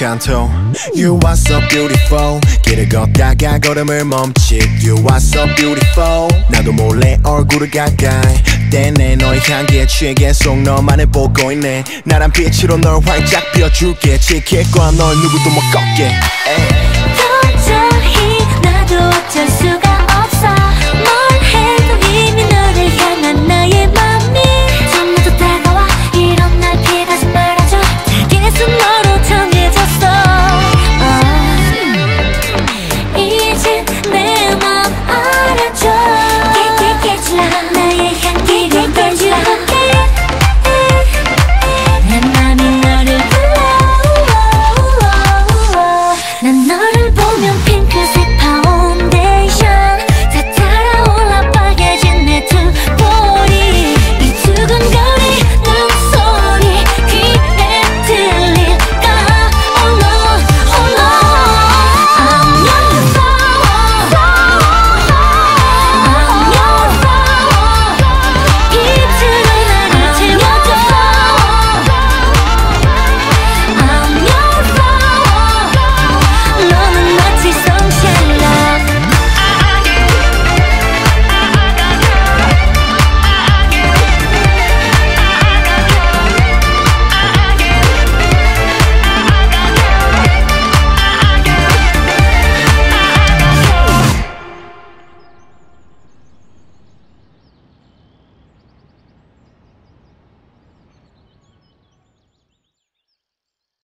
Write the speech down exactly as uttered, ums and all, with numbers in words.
간통 You are so beautiful 길을 걷다가 걸음을 멈칫 You are so beautiful 나도 몰래 얼굴을 가까이 떼내 너의 향기에 취해 계속 너만을 보고 있네 나란 빛으로 널 활짝 피워줄게 지킬 거야 널 누구도 못 꺾게 도저히 나도 어쩔 수